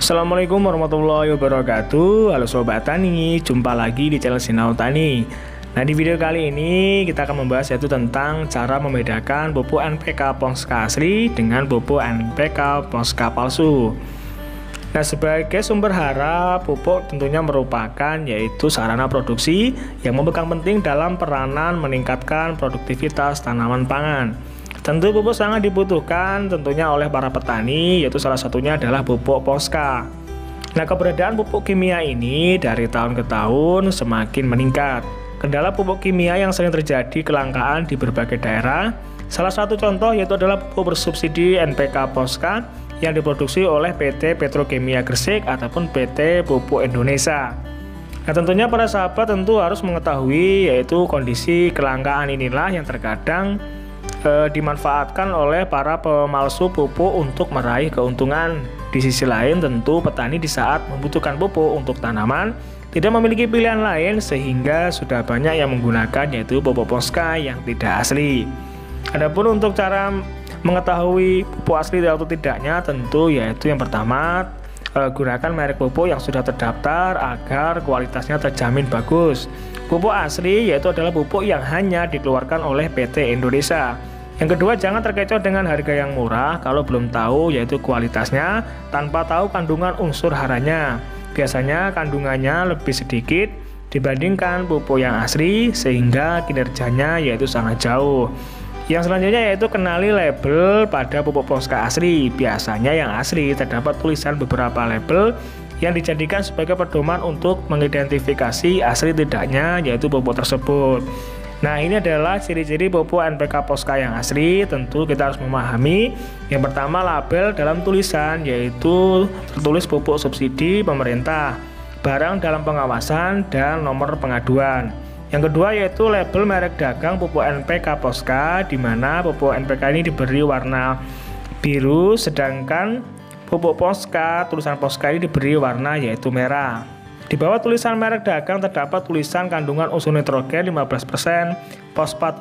Assalamualaikum warahmatullahi wabarakatuh. Halo Sobat Tani, jumpa lagi di channel Sinau Tani. Nah, di video kali ini kita akan membahas yaitu tentang cara membedakan pupuk NPK Ponska asli dengan pupuk NPK Ponska palsu. Nah, sebagai sumber hara, pupuk tentunya merupakan yaitu sarana produksi yang memegang penting dalam peranan meningkatkan produktivitas tanaman pangan. Tentu pupuk sangat dibutuhkan tentunya oleh para petani, yaitu salah satunya adalah pupuk Ponska. Nah, keberadaan pupuk kimia ini dari tahun ke tahun semakin meningkat. Kendala pupuk kimia yang sering terjadi kelangkaan di berbagai daerah. Salah satu contoh yaitu adalah pupuk bersubsidi NPK Ponska yang diproduksi oleh PT Petrokimia Gresik ataupun PT Pupuk Indonesia. Nah, tentunya para sahabat tentu harus mengetahui yaitu kondisi kelangkaan inilah yang terkadang dimanfaatkan oleh para pemalsu pupuk untuk meraih keuntungan. Di sisi lain tentu petani di saat membutuhkan pupuk untuk tanaman tidak memiliki pilihan lain sehingga sudah banyak yang menggunakan yaitu pupuk Ponska yang tidak asli. Adapun untuk cara mengetahui pupuk asli atau tidaknya tentu yaitu yang pertama gunakan merek pupuk yang sudah terdaftar agar kualitasnya terjamin bagus. Pupuk asli yaitu adalah pupuk yang hanya dikeluarkan oleh PT Indonesia. Yang kedua, jangan terkecoh dengan harga yang murah kalau belum tahu yaitu kualitasnya tanpa tahu kandungan unsur haranya. Biasanya kandungannya lebih sedikit dibandingkan pupuk yang asli sehingga kinerjanya yaitu sangat jauh. Yang selanjutnya yaitu kenali label pada pupuk Ponska asli. Biasanya yang asli terdapat tulisan beberapa label yang dijadikan sebagai pedoman untuk mengidentifikasi asli tidaknya yaitu pupuk tersebut. Nah, ini adalah ciri-ciri pupuk NPK Ponska yang asli. Tentu kita harus memahami yang pertama label dalam tulisan yaitu tertulis pupuk subsidi pemerintah, barang dalam pengawasan, dan nomor pengaduan. Yang kedua yaitu label merek dagang pupuk NPK Ponska, di mana pupuk NPK ini diberi warna biru, sedangkan pupuk Ponska, tulisan Ponska ini diberi warna yaitu merah. Di bawah tulisan merek dagang terdapat tulisan kandungan unsur nitrogen 15%, fosfat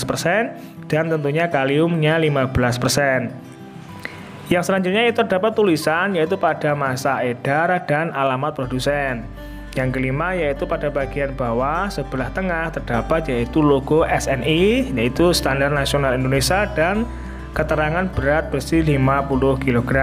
15%, dan tentunya kaliumnya 15%. Yang selanjutnya itu terdapat tulisan yaitu pada masa edar dan alamat produsen. Yang kelima yaitu pada bagian bawah sebelah tengah terdapat yaitu logo SNI yaitu Standar Nasional Indonesia dan keterangan berat bersih 50 kg.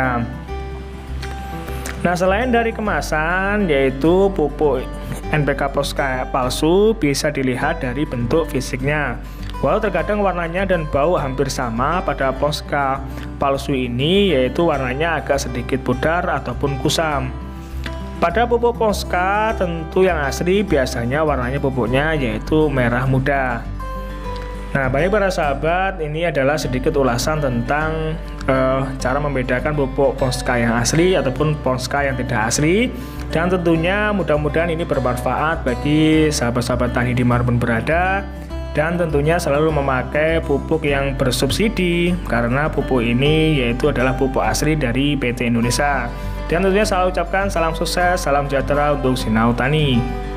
Nah, selain dari kemasan yaitu pupuk NPK Ponska palsu bisa dilihat dari bentuk fisiknya. Walau terkadang warnanya dan bau hampir sama, pada Ponska palsu ini yaitu warnanya agak sedikit pudar ataupun kusam. Pada pupuk Ponska tentu yang asli biasanya warnanya pupuknya yaitu merah muda. Nah, baik para sahabat, ini adalah sedikit ulasan tentang cara membedakan pupuk Ponska yang asli ataupun Ponska yang tidak asli. Dan tentunya mudah-mudahan ini bermanfaat bagi sahabat-sahabat tani dimanapun berada. Dan tentunya selalu memakai pupuk yang bersubsidi karena pupuk ini yaitu adalah pupuk asli dari PT Indonesia. Dan tentunya saya ucapkan salam sukses, salam sejahtera untuk Sinau Tani.